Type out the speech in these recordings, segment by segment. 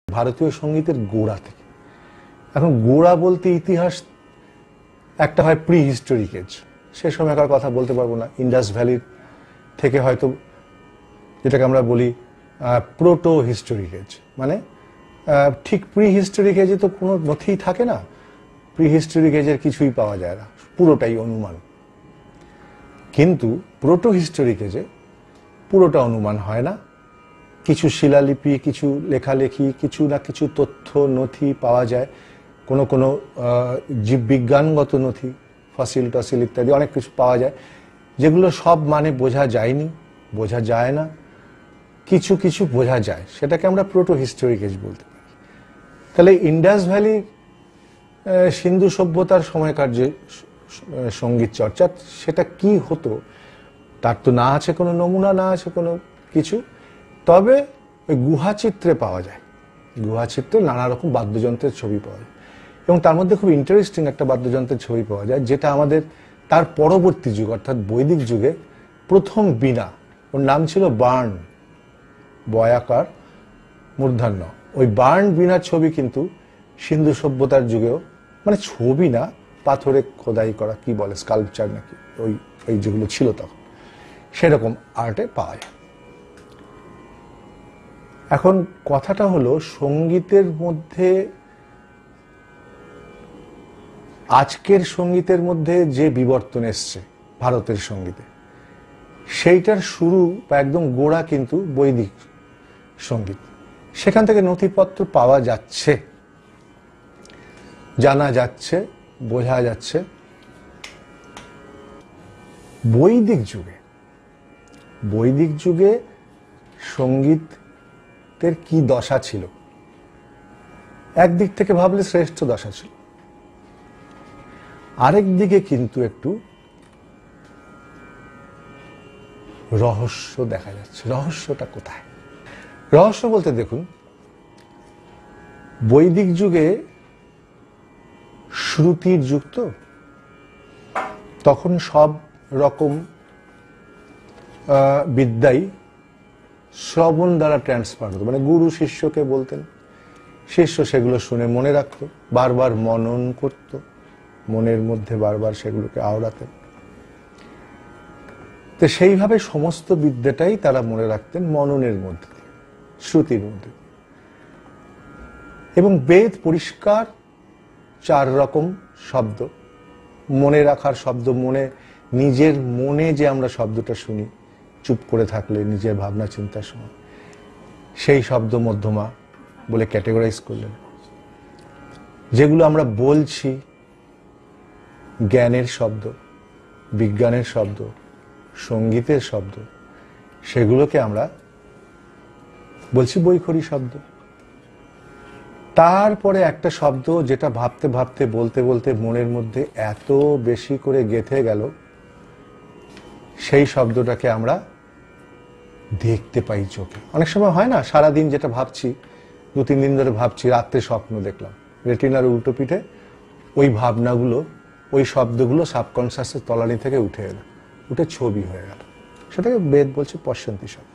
ভারতীয় সঙ্গীতের গোড়া থেকে। এখন গোড়া বলতে ইতিহাস একটা হয় প্রি হিস্টোরিক এজ, সে সময়কার কথা বলতে পারবো না। ইন্ডাস ভ্যালির থেকে হয়তো যেটাকে আমরা বলি প্রোটো হিস্টোরিক এজ, মানে ঠিক প্রি হিস্টোরিক এজে তো কোনো নথিই থাকে না, প্রি হিস্টোরিক এজের কিছুই পাওয়া যায় না, পুরোটাই অনুমান। কিন্তু প্রোটো হিস্টোরিক এজে পুরোটা অনুমান হয় না, কিছু শিলালিপি, কিছু লেখালেখি, কিছু না কিছু তথ্য নথি পাওয়া যায়, কোনো কোনো জীববিজ্ঞানগত নথি, ফসিল টসিল ইত্যাদি অনেক কিছু পাওয়া যায়, যেগুলো সব মানে বোঝা যায়নি, বোঝা যায় না, কিছু কিছু বোঝা যায়, সেটাকে আমরা প্রোটো হিস্টোরিক এজ বলতে পারি। তাহলে ইন্ডাস ভ্যালি সিন্ধু সভ্যতার সময়কার যে সঙ্গীত চর্চা, সেটা কি হতো তার তো না আছে কোনো নমুনা, না আছে কোনো কিছু, তবে ওই গুহাচিত্রে পাওয়া যায়। গুহাচিত্রে নানা রকম বাদ্যযন্ত্রের ছবি পাওয়া যায়, এবং তার মধ্যে খুব ইন্টারেস্টিং একটা বাদ্যযন্ত্রের ছবি পাওয়া যায়, যেটা আমাদের তার পরবর্তী যুগ অর্থাৎ বৈদিক যুগে প্রথম বীণা, ওর নাম ছিল বার্ন, বয়াকার মূর্ধন্য। ওই বার্ন বীণার ছবি কিন্তু সিন্ধু সভ্যতার যুগেও, মানে ছবি না, পাথরে খোদাই করা, কি বলে স্কাল্পচার নাকি, ওই যেগুলো ছিল তখন, সেরকম আর্টে পাওয়া যায়। এখন কথাটা হলো, সঙ্গীতের মধ্যে, আজকের সঙ্গীতের মধ্যে যে বিবর্তন এসছে ভারতের সঙ্গীতে, সেইটার শুরু বা একদম গোড়া কিন্তু বৈদিক সঙ্গীত। সেখান থেকে নথিপত্র পাওয়া যাচ্ছে, জানা যাচ্ছে, বোঝা যাচ্ছে। বৈদিক যুগে সঙ্গীতের কি দশা ছিল, একদিক থেকে ভাবলে শ্রেষ্ঠ দশা ছিল, আরেক দিকে কিন্তু একটু রহস্য দেখা যাচ্ছে। রহস্যটা কোথায়? রহস্য বলতে দেখুন, বৈদিক যুগে শ্রুতির যুগ তো, তখন সব রকম বিদ্যাই শ্রবণ দ্বারা ট্রান্সফার হতো, মানে গুরু শিষ্যকে বলতেন, শিষ্য সেগুলো শুনে মনে রাখতো, বারবার মনন করত, মনের মধ্যে বারবার সেগুলোকে আওড়াতেন। তো সেইভাবে সমস্ত বিদ্যাটাই তারা মনে রাখতেন মননের মধ্যে দিয়ে, শ্রুতির মধ্যে। এবং বেদ পরিষ্কার 4 রকম শব্দ, মনে রাখার শব্দ, নিজের মনে যে আমরা শব্দটা শুনি চুপ করে থাকলে নিজের ভাবনা চিন্তার সময়, সেই শব্দ মধ্যমা বলে ক্যাটেগরাইজ করলেন। যেগুলো আমরা বলছি জ্ঞানের শব্দ, বিজ্ঞানের শব্দ, সঙ্গীতের শব্দ, সেগুলোকে আমরা বলছি বৈখরি শব্দ। তারপরে একটা শব্দ যেটা ভাবতে ভাবতে বলতে বলতে মনের মধ্যে এত বেশি করে গেঁথে গেল, সেই শব্দটাকে আমরা দেখতে পাই চোখে। অনেক সময় হয় না, সারাদিন যেটা ভাবছি, 2-3 দিন ধরে ভাবছি, রাত্রে স্বপ্ন দেখলাম, রেটিনার উল্টো পিঠে ওই ভাবনাগুলো, ওই শব্দগুলো সাবকনসিয়াসের তলানি থেকে উঠে এলো, উঠে ছবি হয়ে গেল। সেটাকে বেদ বলছে পশ্যন্তি শব্দ।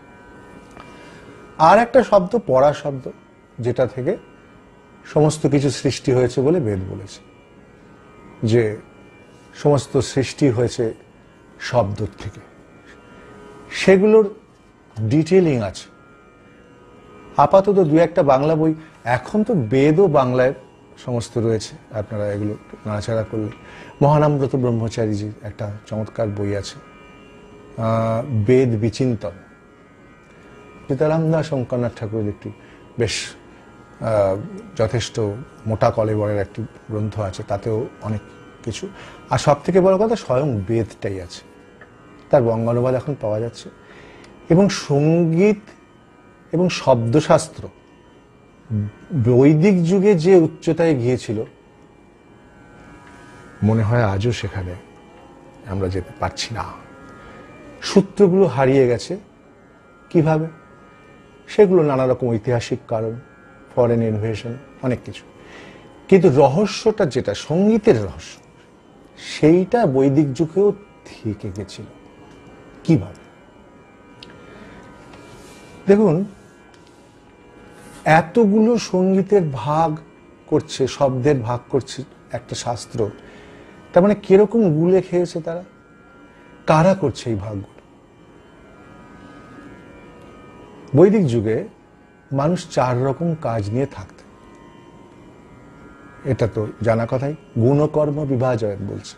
আর একটা শব্দ পড়া শব্দ, যেটা থেকে সমস্ত কিছু সৃষ্টি হয়েছে বলে বেদ বলেছে, যে সমস্ত সৃষ্টি হয়েছে শব্দ থেকে। সেগুলোর ডিটেলিং আছে। আপাতত 2-1টা বাংলা বই, এখন তো বেদও বাংলায় সমস্ত রয়েছে, আপনারা এগুলো নাড়াচাড়া করলে। মহানামব্রত ব্রহ্মচারীজির একটা চমৎকার বই আছে, বেদ বিচিন্তন। সীতারাম দাস শঙ্করনাথ ঠাকুরের একটি বেশ যথেষ্ট মোটা কলেবরের একটি গ্রন্থ আছে, তাতেও অনেক কিছু। আর সব থেকে বড় কথা, স্বয়ং বেদটাই আছে, তার বঙ্গানুবাদ এখন পাওয়া যাচ্ছে। এবং সঙ্গীত এবং শব্দশাস্ত্র বৈদিক যুগে যে উচ্চতায় গিয়েছিল, মনে হয় আজও সেখানে আমরা যেতে পারছি না। সূত্রগুলো হারিয়ে গেছে। কিভাবে? সেগুলো নানা রকম ঐতিহাসিক কারণ, ফরেন ইনভেশন, অনেক কিছু। কিন্তু রহস্যটা যেটা সঙ্গীতের রহস্য, সেইটা বৈদিক যুগেও থেকে গেছিল। কিভাবে? দেখুন, এতগুলো সঙ্গীতের ভাগ করছে, শব্দের ভাগ করছে একটা শাস্ত্র, তার মানে কিরকম গুলে খেয়েছে তারা, কারা করছে এই ভাগগুলো? বৈদিক যুগে মানুষ 4 রকম কাজ নিয়ে থাকত, এটা তো জানা কথাই। গুণকর্ম বিভাজন বলছে।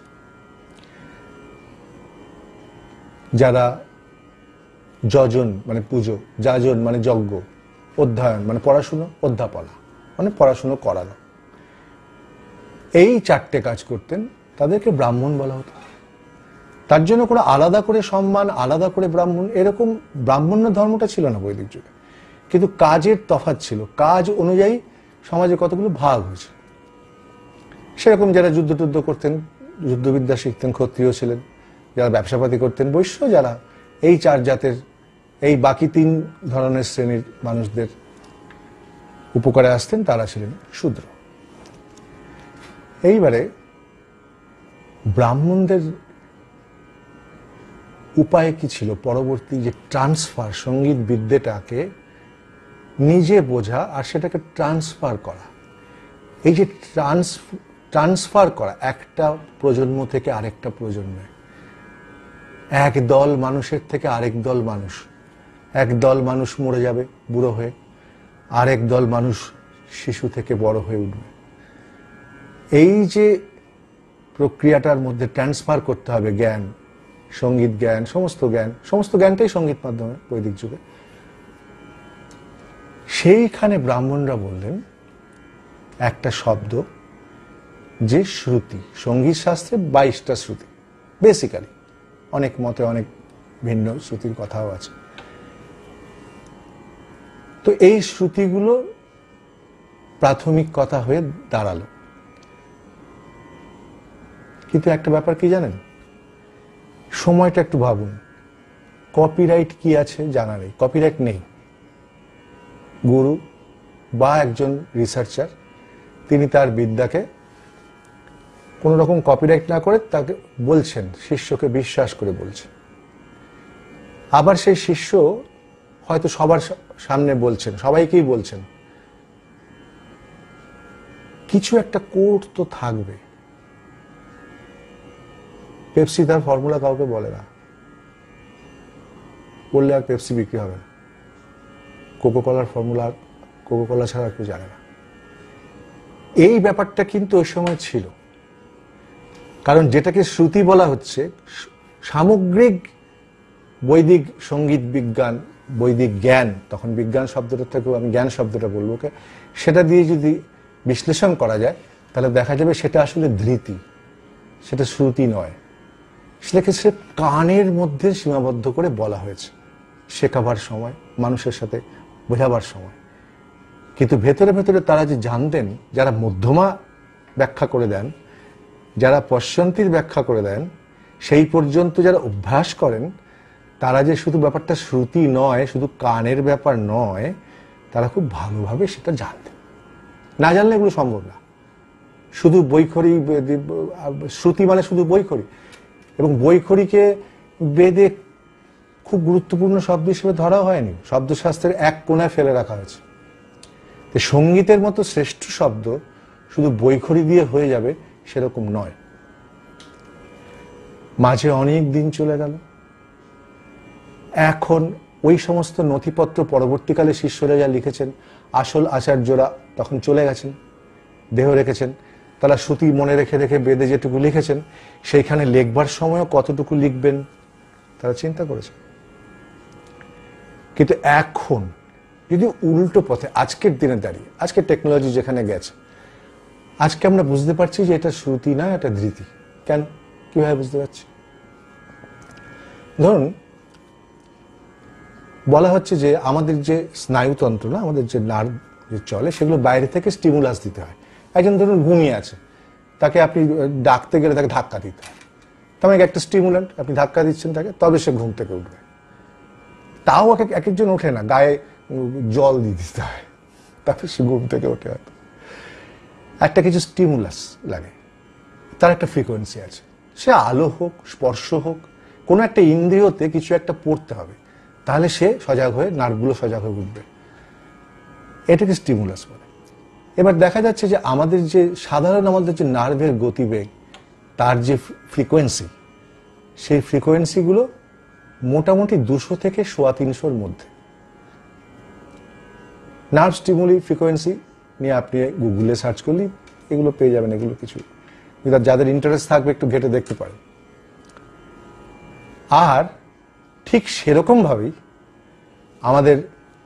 যারা যজন মানে পুজো, যাজন মানে যজ্ঞ, অধ্যয়ন মানে পড়াশুনো, অধ্যাপনা মানে পড়াশুনো করানো, এই 4টে কাজ করতেন, তাদেরকে ব্রাহ্মণ বলা হতো। তার জন্য কোনো আলাদা করে সম্মান, আলাদা করে ব্রাহ্মণ, এরকম ব্রাহ্মণ্য ধর্মটা ছিল না বৈদিক যুগে। কিন্তু কাজের তফাৎ ছিল, কাজ অনুযায়ী সমাজে কতগুলো ভাগ হয়েছে। সেরকম যারা যুদ্ধ টুদ্ধ করতেন, যুদ্ধবিদ্যা শিখতেন, ক্ষত্রিয় ছিলেন। যারা ব্যবসাপাতি করতেন বৈশ্য, যারা এই 4 জাতের, এই বাকি 3 ধরনের শ্রেণীর মানুষদের উপকারে আসতেন, তারা ছিলেন শূদ্র। এইবারে ব্রাহ্মণদের উপায় কি ছিল? পরবর্তী যে ট্রান্সফার, সঙ্গীত বিদ্যাটাকে নিজে বোঝা আর সেটাকে ট্রান্সফার করা। এই যে ট্রান্সফার করা একটা প্রজন্ম থেকে আরেকটা প্রজন্মে, এক দল মানুষের থেকে আরেক দল মানুষ, এক দল মানুষ মরে যাবে বুড়ো হয়ে, আরেক দল মানুষ শিশু থেকে বড় হয়ে উঠবে। এই যে প্রক্রিয়াটার মধ্যে ট্রান্সফার করতে হবে জ্ঞান, সঙ্গীত জ্ঞান, সমস্ত জ্ঞানটাই সঙ্গীত মাধ্যমে বৈদিক যুগে। সেইখানে ব্রাহ্মণরা বললেন একটা শব্দ, যে শ্রুতি। সঙ্গীত শাস্ত্রে 22টা শ্রুতি বেসিক্যালি, অনেক মতে অনেক ভিন্ন শ্রুতির কথাও আছে। তো এই শ্রুতিগুলো প্রাথমিক কথা হয়ে দাঁড়ালো। কিন্তু একটা ব্যাপার কি জানেন, সময়টা একটু ভাবুন, কপিরাইট কি আছে জানা নেই, কপিরাইট নেই। গুরু বা একজন রিসার্চার, তিনি তার বিদ্যাকে কোনো রকম কপিরাইট না করে তাকে বলছেন, শিষ্যকে বিশ্বাস করে বলছেন। আবার সেই শিষ্য হয়তো সবার সামনে বলছেন, সবাইকেই বলছেন। কিছু একটা কোড তো থাকবে। পেপসি তার ফর্মুলা কাউকে বলে না, বললে আর পেপসি বিক্রি হবে না। কোকোকলার ফর্মুলা কোকোকলা ছাড়া কেউ জানে না। এই ব্যাপারটা কিন্তু ওই সময় ছিল, কারণ যেটাকে শ্রুতি বলা হচ্ছে, সামগ্রিক বৈদিক সঙ্গীত বিজ্ঞান, বৈদিক জ্ঞান, তখন বিজ্ঞান শব্দটা থেকেও আমি জ্ঞান শব্দটা বলবো, সেটা দিয়ে যদি বিশ্লেষণ করা যায় তাহলে দেখা যাবে সেটা আসলে ধৃতি, সেটা শ্রুতি নয়। সেটাকে সে কানের মধ্যে সীমাবদ্ধ করে বলা হয়েছে শেখাবার সময়, মানুষের সাথে বোঝাবার সময়। কিন্তু ভেতরে ভেতরে তারা যে জানতেন, যারা মধ্যমা ব্যাখ্যা করে দেন, যারা পশ্চান্তির ব্যাখ্যা করে দেন, সেই পর্যন্ত যারা অভ্যাস করেন, তারা যে শুধু ব্যাপারটা শ্রুতি নয়, শুধু কানের ব্যাপার নয়, তারা খুব ভালোভাবে সেটা জানতেন। না জানলে এগুলো সম্ভব না। শুধু বৈখরি, শ্রুতি মানে শুধু বৈখরি, এবং বৈখরিকে বেদে খুব গুরুত্বপূর্ণ শব্দ হিসেবে ধরা হয়নি, শব্দশাস্ত্রের এক কোণায় ফেলে রাখা হয়েছে। সঙ্গীতের মতো শ্রেষ্ঠ শব্দ শুধু বৈখরি দিয়ে হয়ে যাবে সেরকম নয়। মাঝে অনেক দিন চলে গেল, এখন ওই সমস্ত নথিপত্র পরবর্তীকালে শিষ্যরা যা লিখেছেন, আসল আচার্যরা তখন চলে গেছেন, দেহ রেখেছেন। তারা শ্রুতি মনে রেখে রেখে বেদে যেটুকু লিখেছেন, সেইখানে লিখবার সময়ও কতটুকু লিখবেন তারা চিন্তা করেছেন। কিন্তু এখন যদি উল্টো পথে, আজকের দিনে দাঁড়িয়ে, আজকে টেকনোলজি যেখানে গেছে, আজকে আমরা বুঝতে পারছি যে এটা শ্রুতি না, এটা ধৃতি। কেন, কিভাবে বুঝতে পারছি? ধরুন, বলা হচ্ছে যে আমাদের যে স্নায়ুতন্ত্র না, আমাদের যে নার্ভ যে চলে, সেগুলো বাইরে থেকে স্টিমুলাস দিতে হয়। একজন ধরুন ঘুমিয়ে আছে, তাকে আপনি ডাকতে গেলে তাকে ধাক্কা দিতে হয়, তার মানে একটা স্টিমুলেন্ট, আপনি ধাক্কা দিচ্ছেন তাকে, তবে সে ঘুম থেকে উঠবে। তাও এক একজন ওঠে না, গায়ে জল দিয়ে দিতে হয়, তারপরে সে ঘুম থেকে ওঠে। হয়তো একটা কিছু স্টিমুলাস লাগে, তার একটা ফ্রিকোয়েন্সি আছে। সে আলো হোক, স্পর্শ হোক, কোনো একটা ইন্দ্রিয়তে কিছু একটা পড়তে হবে, তাহলে সে সজাগ হয়ে, নার্ভগুলো সজাগ হয়ে উঠবে। এটাকে স্টিমুলাস বলে। এবার দেখা যাচ্ছে যে আমাদের যে সাধারণ আমাদের যে নার্ভের গতিবেগ, তার যে ফ্রিকোয়েন্সি, সেই ফ্রিকোয়েন্সিগুলো মোটামুটি 200 থেকে 350 মধ্যে। নার্ভ স্টিমুলি ফ্রিকোয়েন্সি নিয়ে আপনি গুগলে সার্চ করলেই এগুলো পেয়ে যাবেন। এগুলো কিছু যাদের ইন্টারেস্ট থাকবে একটু ঘেটে দেখতে পারেন। আর ঠিক সেরকম ভাবেই আমাদের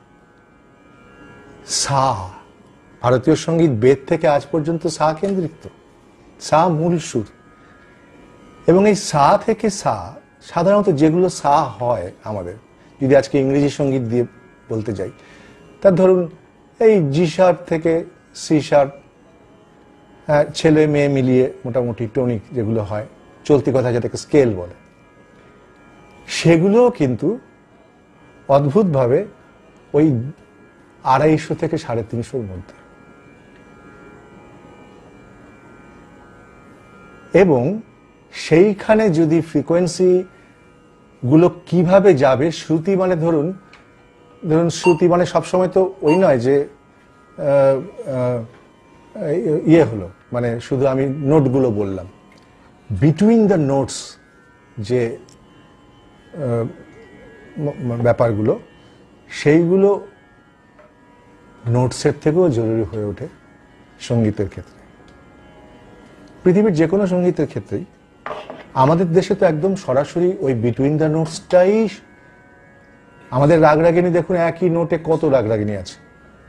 সা, ভারতীয় সঙ্গীত বেদ থেকে আজ পর্যন্ত সা কেন্দ্রিক, তো সা মূল সুর, এবং এই সা থেকে সা সাধারণত যেগুলো সা হয় আমাদের, যদি আজকে ইংরেজি সঙ্গীত দিয়ে বলতে যাই, তার ধরুন এই জি শার্প থেকে সি শার্প, ছেলে মেয়ে মিলিয়ে মোটামুটি টনিক যেগুলো হয়, চলতি কথা যেটাকে স্কেল বলে, সেগুলো কিন্তু অদ্ভুতভাবে ওই 250 থেকে 350 মধ্যে। এবং সেইখানে যদি ফ্রিকোয়েন্সি গুলো কিভাবে যাবে, শ্রুতি মানে ধরুন শ্রুতি মানে সবসময় তো ওই নয় যে ইয়ে হলো, মানে শুধু আমি নোটগুলো বললাম। বিটুইন দ্য নোটস যে ব্যাপারগুলো, সেইগুলো নোটসের থেকেও জরুরি হয়ে ওঠে সঙ্গীতের ক্ষেত্রে। পৃথিবীর যে কোনো সঙ্গীতের ক্ষেত্রেই, আমাদের দেশে তো একদম সরাসরি ওই বিটুইন দ্য নোটসটাই। আমাদের রাগরাগিনী দেখুন, একই নোটে কত রাগরাগিনী আছে,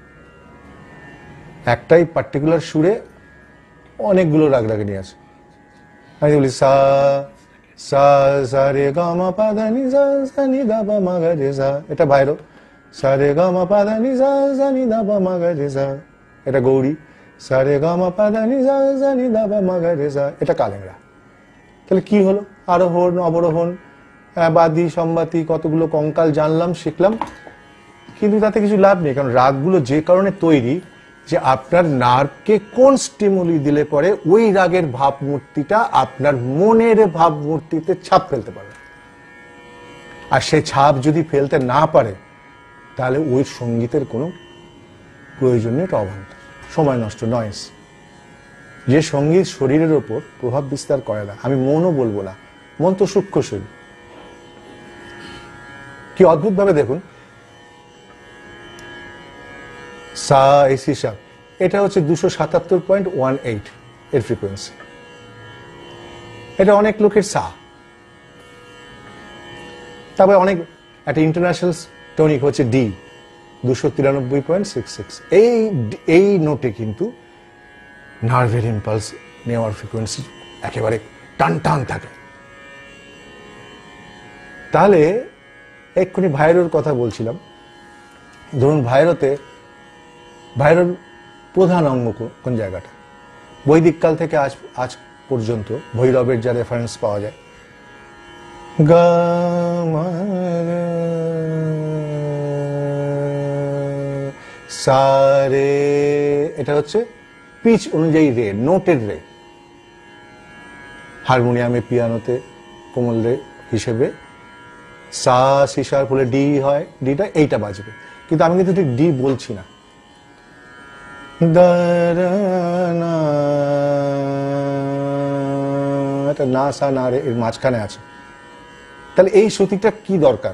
একটাই পার্টিকুলার সুরে অনেকগুলো রাগরাগিনী আছে। আমি বলি সা সা সা রে গা মা পা ধা নি সা সা নি দা পা মা গা রে সা, এটা ভাইরো। সা রে গা মা পা ধা নি সা সা নি দা পা মা গা রে সা, এটা গৌরী। সা রে গা মা পা ধা নি সা সা নি দা পা মা গা রে সা, এটা কালেংরা। তাহলে কি হলো? আরোহণ অবরোহণ, বাদি সম্বাতি, কতগুলো কঙ্কাল জানলাম, শিখলাম, কিন্তু তাতে কিছু লাভ নেই। কারণ রাগগুলো যে কারণে তৈরি, যে আপনার নার্ভকে কোন স্টিমুলি দিলে পরে ওই রাগের ভাবমূর্তিটা আপনার মনের ভাবমূর্তিতে ছাপ ফেলতে পারে। আর সে ছাপ যদি ফেলতে না পারে, তাহলে ওই সঙ্গীতের কোনো প্রয়োজন নেই, এটা অবান্তর, সময় নষ্ট, নয়েস। যে সঙ্গীত শরীরের ওপর প্রভাব বিস্তার করে না, আমি মনও বলবো না, মন তো সূক্ষ্ম শরীর। কি অদ্ভুত ভাবে দেখুন, সা এসি সা, এটা হচ্ছে 277.18 এর ফ্রিকোয়েন্সি। এটা অনেক লোকের সা। তারপরে অনেক, একটা ইন্টারন্যাশনাল টনিক হচ্ছে ডি, 293.66। এই নোটে কিন্তু নার্ভের ইম্পালস নেওয়ার ফ্রিকোয়েন্সি একেবারে টান টান থাকে। তাহলে এক্ষুনি ভাইরোর কথা বলছিলাম। ধরুন ভাইরোর প্রধান অঙ্গ কোন জায়গাটা? বৈদিক কাল থেকে আজ পর্যন্ত ভৈরবের যা রেফারেন্স পাওয়া যায়, গা মা সা রে, এটা হচ্ছে পিচ অনুযায়ী রে, নোটের রে। হারমোনিয়ামে, পিয়ানোতে কোমল রে হিসেবে সা সিসার ফলে ডি হয়, ডিটা এইটা বাজবে, কিন্তু আমি কিন্তু ঠিক ডি বলছি না। না সা না রে এর মাঝখানে আছে। তাহলে এই শ্রুতিটা কি দরকার,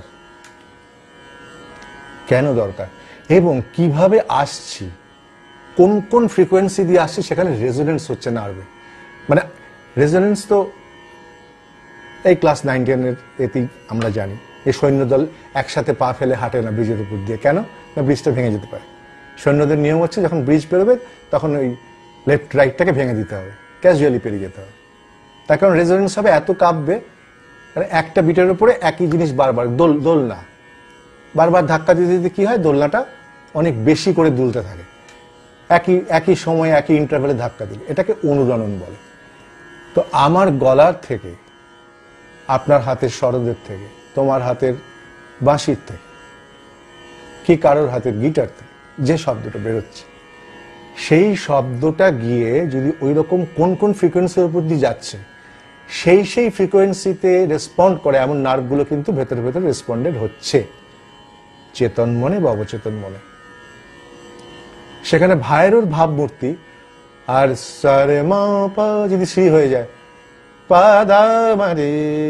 কেন দরকার, এবং কিভাবে আসছি, কোন কোন ফ্রিকোয়েন্সি দিয়ে আসছে, সেখানে রেজোনেন্স হচ্ছে নার্ভে। মানে রেজোনেন্স তো এই ক্লাস 9-10 এতেই আমরা জানি। এই সৈন্যদল একসাথে পা ফেলে হাঁটে না ব্রিজের উপর দিয়ে, কেন না ব্রিজটা ভেঙে যেতে পারে। সৈন্যদের নিয়ম হচ্ছে যখন ব্রিজ পেরোবে তখন ওই লেফট রাইটটাকে ভেঙে দিতে হবে, ক্যাজুয়ালি পেরিয়ে যেতে হবে। তার কারণ রেজোনেন্স হবে, এত কাঁপবে, একটা বিটের উপরে একই জিনিস বারবার, দোলনা বারবার ধাক্কা দিতে দিতে কি হয়, দোলনাটা অনেক বেশি করে দুলতে থাকে, একই সময়ে একই ইন্টারভ্যালে ধাক্কা দিলে, এটাকে অনুরণন বলে। তো আমার গলার থেকে, আপনার হাতের সরোদের থেকে, তোমার হাতের বাঁশির থেকে, কি কারোর হাতের গিটার থেকে যে শব্দটা বেরোচ্ছে, সেই শব্দটা গিয়ে যদি ওই রকম কোন কোন ফ্রিকোয়েন্সির উপর দিয়ে যাচ্ছে, সেই ফ্রিকোয়েন্সিতে রেসপন্ড করে এমন নার্ভগুলো কিন্তু ভেতরে ভেতরে রেসপন্ডেড হচ্ছে, চেতন মনে বা অবচেতন মনে। সেখানে ভাইয়ের ভাবমূর্তি, আর সারে মা পা যদি শ্রী হয়ে যায়, পা দা মারে,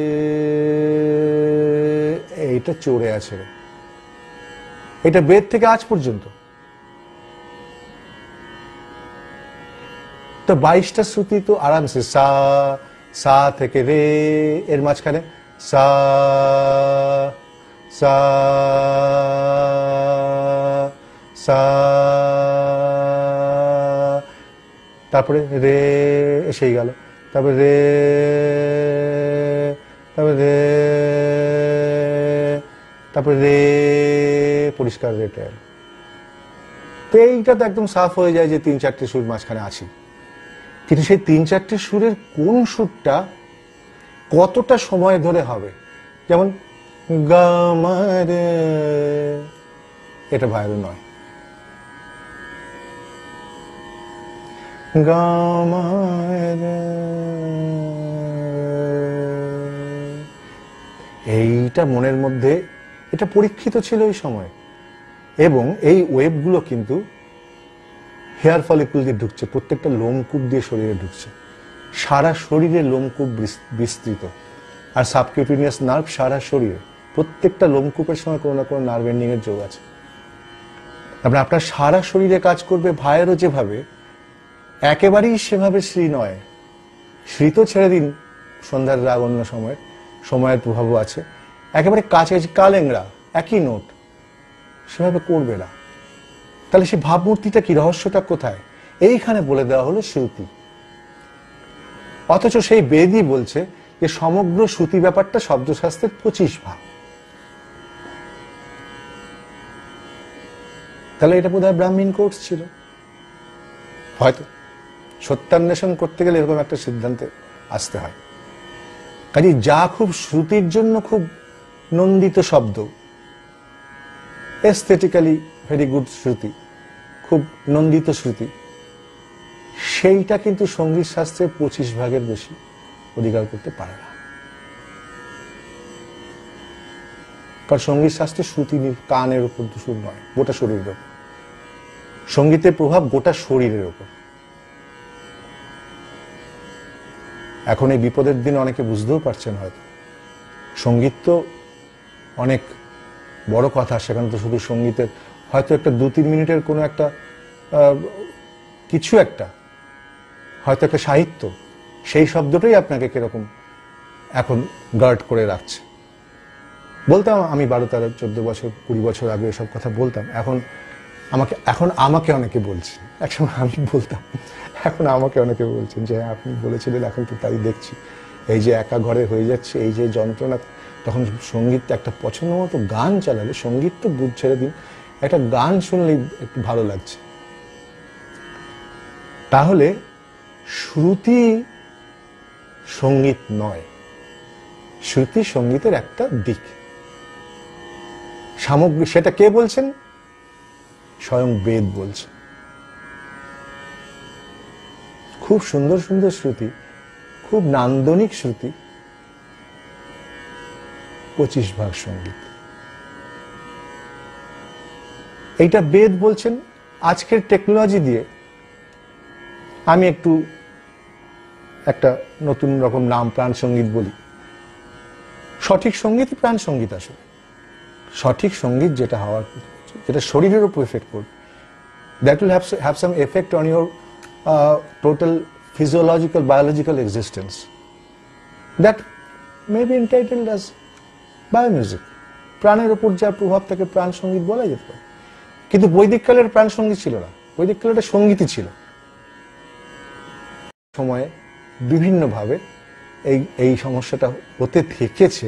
এইটা চড়ে আছে। এটা বেদ থেকে আজ পর্যন্ত তো 22টা শ্রুতি তো আরামসে সা, সা থেকে রে, এর মাঝখানে সা, সা, সা, তারপরে রে এসেই গেল, তারপরে রে, তারপরে রে, তারপরে রে, পরিষ্কার রেটা এলো। তো এইটা তো একদম সাফ হয়ে যায় যে 3-4টে সুর মাঝখানে আছে। কিন্তু সেই 3-4টে সুরের কোন সুরটা কতটা সময় ধরে হবে, যেমন গামারে, এটা ভাইয়ের নয়। গামারে, এইটা মনের মধ্যে এটা পরীক্ষিত ছিল এই সময়। এবং এই ওয়েবগুলো কিন্তু হেয়ার ফলিকুল দিয়ে ঢুকছে, প্রত্যেকটা লোমকূপ দিয়ে শরীরে ঢুকছে, সারা শরীরে লোমকূপ বিস্তৃত, আর সাবকিউটেনিয়াস নার্ভ সারা শরীরে, প্রত্যেকটা লোমকূপের সঙ্গে কোনো না কোনো নার্ভ এন্ডিং এর যোগ আছে। তারপরে আপনার সারা শরীরে কাজ করবে। ভাইয়েরও যেভাবে, একেবারেই সেভাবে শ্রী নয়। শ্রী তো ছেড়ে দিন, সন্ধ্যার রাগ অন্য সময়ের প্রভাবও আছে, একেবারে কাছাকাছি কালেংরা, একই নোট, সেভাবে করবে না। তাহলে সেই ভাবমূর্তিটা কি, রহস্যটা কোথায়? এইখানে বলে দেওয়া হলো শ্রুতি। অথচ সেই বেদই বলছে যে সমগ্র শ্রুতি ব্যাপারটা শব্দশাস্ত্রের 25 ভাগ। তাহলে এটা বোধহয় ব্রাহ্মীণ কোর্স ছিল, হয়তো সত্যান্বেষণ করতে গেলে এরকম একটা সিদ্ধান্তে আসতে হয়। কাজে যা খুব শ্রুতির জন্য খুব নন্দিত শব্দ, এস্থেটিক্যালি ভেরি গুড শ্রুতি, খুব নন্দিত শ্রুতি, সেইটা কিন্তু সঙ্গীত শাস্ত্রে 25 ভাগের বেশি অধিকার করতে পারে না। কারণ সঙ্গীত শাস্ত্রে শ্রুতি কানের উপর সুর নয়, গোটা শরীরের উপর। সঙ্গীতের প্রভাব গোটা শরীরের উপর। এখন এই বিপদের দিন অনেকে বুঝতেও পারছেন হয়তো, সঙ্গীত তো অনেক বড় কথা, সেখানে তো শুধু সঙ্গীতের হয়তো একটা 2-3 মিনিটের কোনো একটা কিছু একটা হয়তো একটা সাহিত্য, সেই শব্দটাই আপনাকে কিরকম এখন গার্ড করে রাখছে। বলতাম আমি 12-13-14 বছর 20 বছর আগে এসব কথা বলতাম, এখন আমাকে অনেকে বলছে, একসময় আমি বলতাম, এখন আমাকে অনেকে বলছেন যে আপনি বলেছিলেন, এখন তো তাই দেখছি, এই যে একা ঘরে হয়ে যাচ্ছে, এই যে যন্ত্রণা, তখন সঙ্গীত একটা পছন্দ মতো গান চালালে, সঙ্গীত তো বুঝ ছেড়ে দিন, একটা গান শুনলেই একটু ভালো লাগছে। তাহলে শ্রুতি সঙ্গীত নয়, শ্রুতি সঙ্গীতের একটা দিক, সামগ্রিক। সেটা কে বলছেন? স্বয়ং বেদ বলছে। খুব সুন্দর সুন্দর শ্রুতি, খুব নান্দনিক শ্রুতি, 25 ভাগ সঙ্গীত। এইটা বেদ বলছেন। আজকের টেকনোলজি দিয়ে আমি একটা নতুন রকম নাম প্রাণ সঙ্গীত বলি। সঠিক সঙ্গীত প্রাণ সঙ্গীত। আসলে সঠিক সঙ্গীত যেটা হওয়ার, যেটা শরীরের উপর এফেক্ট করবে, that will have some effect on your total physiological, biological existence, that may be entitled as biomusic. প্রাণের উপর যার প্রভাব তাকে প্রাণ সঙ্গীত বলা যেতে পারে। কিন্তু বৈদিক কালের প্রাণ সঙ্গীত ছিল না, বৈদিক কালের একটা সঙ্গীতই ছিল। সময়ে বিভিন্নভাবে এই সমস্যাটা হতে থেকেছে,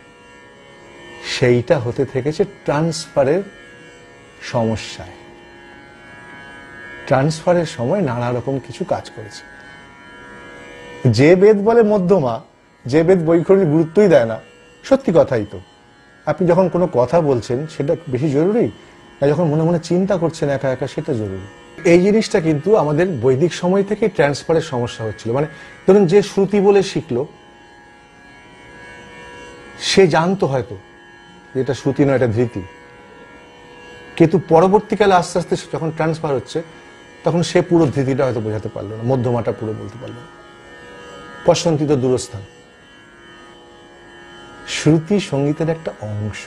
সেইটা হতে থেকেছে ট্রান্সফারের সমস্যায়। ট্রান্সফারের সময় নানা রকম কিছু কাজ করেছে। যে বেদ বলে মধ্যমা, যে বেদ বৈখরির গুরুত্বই দেয় না, সত্যি কথাই তো। আপনি যখন কোনো কথা বলছেন সেটা বেশি জরুরি, না যখন মনে মনে চিন্তা করছেন একা একা সেটা জরুরি। এই জিনিসটা কিন্তু আমাদের বৈদিক সময় থেকে ট্রান্সফারের সমস্যা হচ্ছিল। মানে ধরুন, যে শ্রুতি বলে শিখলো, সে জানতো হয়তো এটা শ্রুতি নয়, এটা ধৃতি, কিন্তু পরবর্তীকালে আস্তে আস্তে যখন ট্রান্সফার হচ্ছে তখন সে পুরো ধৃতিটা হয়তো বোঝাতে পারলো না, মধ্যমাটা পুরো বলতে পারলো না। প্রশান্তিত দূরস্থান। শ্রুতি সঙ্গীতের একটা অংশ,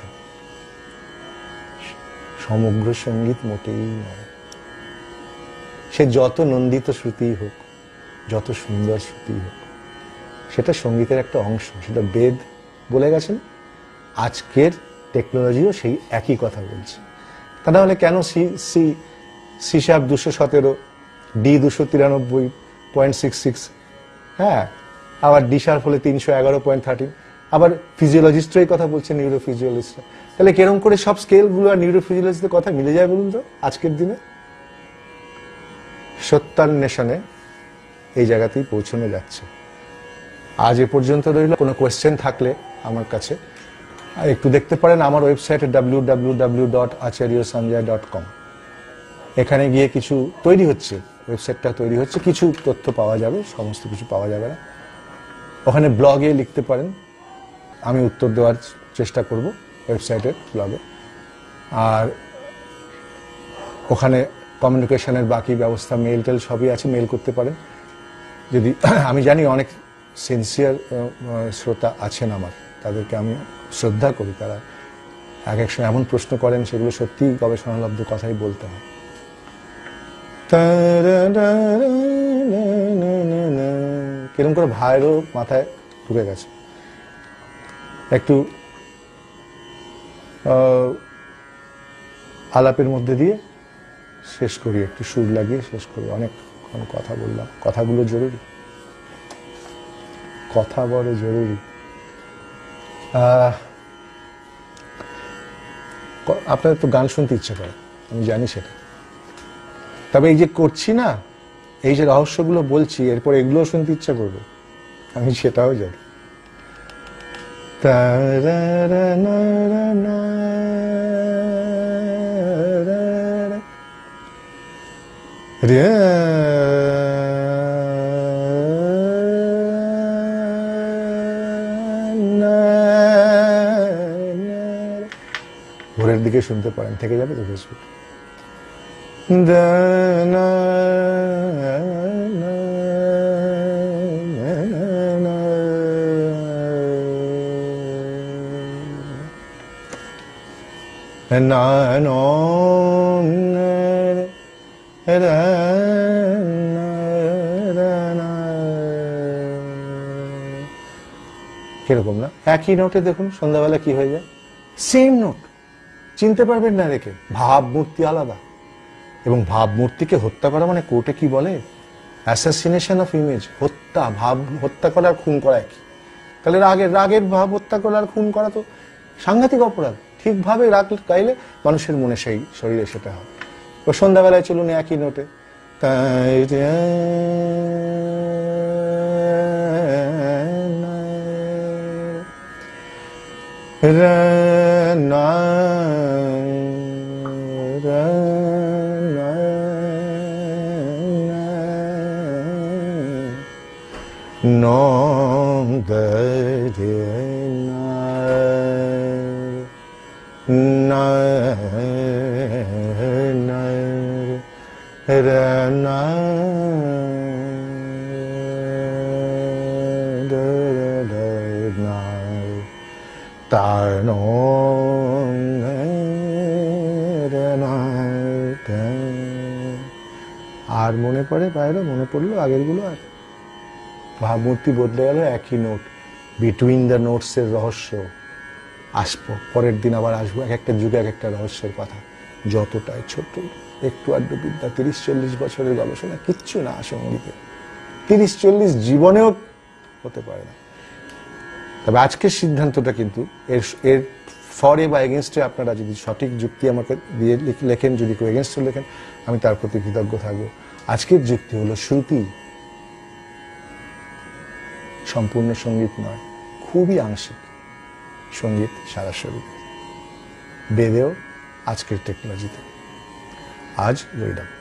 সমগ্র সঙ্গীত মোটেই নয়। সে যত নন্দিত শ্রুতি হোক, যত সুন্দর শ্রুতি হোক, সেটা সঙ্গীতের একটা অংশ, সেটা বেদ বলে গেছেন। আজকের টেকনোলজিও সেই একই কথা বলছে। তা নাহলে কেন সি শার্প 217, ডি 293.66, হ্যাঁ, আবার ডি শার্প হলে 311.13, আবার ফিজিওলজিস্টরাই কথা বলছে, নিউরোফিজিওলজিস্টরা। তাহলে কেরম করে সব স্কেলগুলো আর নিউরোফিজিওলজিস্টদের কথা মিলে যায় বলুন তো আজকের দিনে? সত্যান্বেষণে এই জায়গাতেই পৌঁছানো যাচ্ছে। আজ এ পর্যন্ত রইল। কোনো কোয়েশ্চেন থাকলে আমার কাছে একটু দেখতে পারেন আমার ওয়েবসাইটে www.acharyasanjay.com। এখানে গিয়ে কিছু তৈরি হচ্ছে, ওয়েবসাইটটা তৈরি হচ্ছে, কিছু তথ্য পাওয়া যাবে, সমস্ত কিছু পাওয়া যাবে না। ওখানে ব্লগে লিখতে পারেন, আমি উত্তর দেওয়ার চেষ্টা করব ওয়েবসাইটের ব্লগে। আর ওখানে কমিউনিকেশনের বাকি ব্যবস্থা, মেল টেল সবই আছে, মেল করতে পারেন। যদি আমি জানি অনেক সিনসিয়ার শ্রোতা আছেন আমার, তাদেরকে আমি শ্রদ্ধা করি। তারা এক এক সময় এমন প্রশ্ন করেন সেগুলো সত্যিই গবেষণালব্ধ কথাই বলতে হয়। কিরকম করে ভাইয়েরও মাথায় ঢুকে গেছে। একটু আলাপের মধ্যে দিয়ে শেষ করি, একটু সুর লাগিয়ে শেষ করি। অনেকক্ষণ কথা বললাম, কথাগুলো জরুরি, কথা বড় জরুরি। আপনার তো গান শুনতে ইচ্ছে করে, আমি জানি সেটা। তবে এই যে করছি না, এই যে রহস্যগুলো বলছি, এরপর এগুলোও শুনতে ইচ্ছা করবে, আমি সেটাও জানি। ভোরের দিকে শুনতে পারেন, থেকে যাবে তো ফেসবুক। কিরকম না? একই নোটে দেখুন সন্ধ্যাবেলা কি হয়ে যায়, সেম নোট, চিনতে পারবেন না রেখে। ভাবমূর্তি আলাদা, এবং ভাবমূর্তিকে হত্যা করা মানে কোর্টে কি বলে, অ্যাসাসিনেশন অফ ইমেজ, হত্যা। ভাব হত্যা করা আর খুন করা একই। তাহলে রাগের ভাব হত্যা করা আর খুন করা তো সাংঘাতিক অপরাধ। ঠিকভাবে রাগ গাইলে মানুষের মনে সেই শরীরে সেটা হয়। ও সন্ধ্যাবেলায় চলুন একই নোটে, আর মনে পড়ে বাইরে, মনে পড়লো আগের গুলো। আর ভাবমূর্তি বদলে গেল, একই নোট। বিটুইন দ্য নোটস এর রহস্য আসবো পরের দিন, আবার আসবো এক একটা যুগে এক একটা রহস্যের কথা। যতটাই ছোট, একটু আড্ডু বিদ্যা, 30-40 বছরের গবেষণা কিচ্ছু না সঙ্গীতে, 30-40 জীবনেও হতে পারে না। তবে আজকের সিদ্ধান্তটা কিন্তু এর ফরে বা এগেনস্টে আপনারা যদি সঠিক যুক্তি আমাকে দিয়ে লেখেন, যদি কেউ এগেনস্টে লেখেন, আমি তার প্রতি কৃতজ্ঞ থাকবো। আজকের যুক্তি হলো শ্রুতি সম্পূর্ণ সঙ্গীত নয়, খুবই আংশিক সঙ্গীত সারা শরীরে, বেদেও আজকের টেকনোলজিতে। আজ রইলাম।